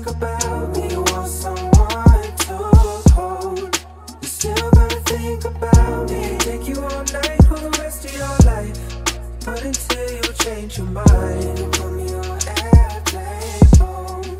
think about me. You want someone to hold. You still gotta think about me. Take you all night for the rest of your life. But until you change your mind, you put me on airplane mode.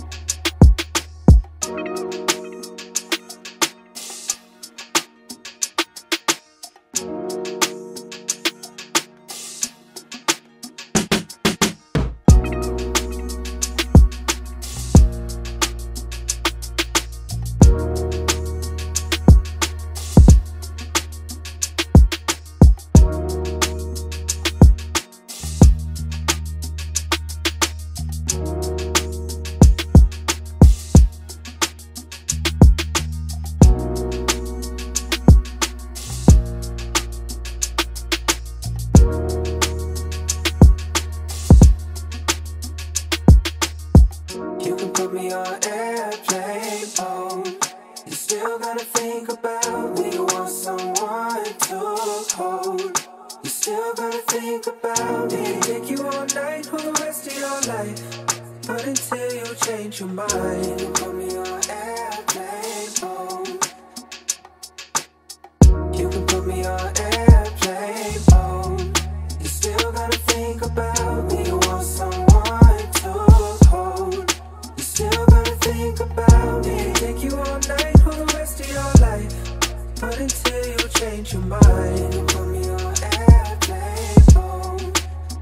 Put me on airplane mode. You still gotta think about me. You want someone to hold. You still gotta think about me. Take you all night for the rest of your life. But until you change your mind, you put me on airplane mode. You can put me on airplane mode. You still gotta think about me. You want someone to hold. Still gotta think about me. Take you all night for the rest of your life. But until you change your mind, you put me on airplane mode.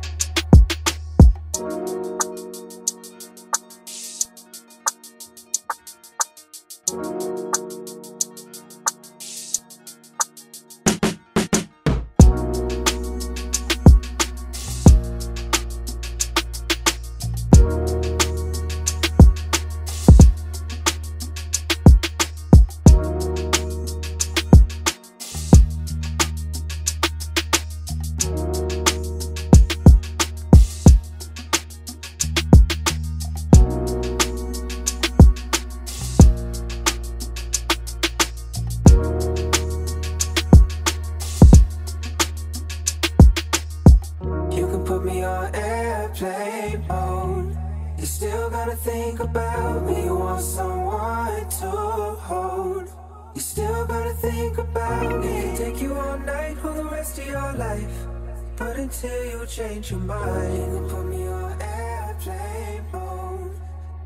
Put me on airplane mode. You still gotta think about me. You want someone to hold. You still gotta think about me. Take you all night for the rest of your life. But until you change your mind, you put me on airplane mode.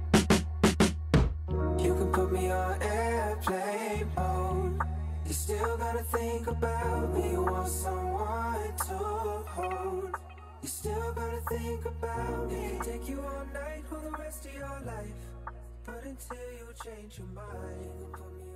You can put me on airplane mode. You still gotta think about me. You want someone to hold. You still gotta think about me. Take you all night for the rest of your life. But until you change your mind, you put me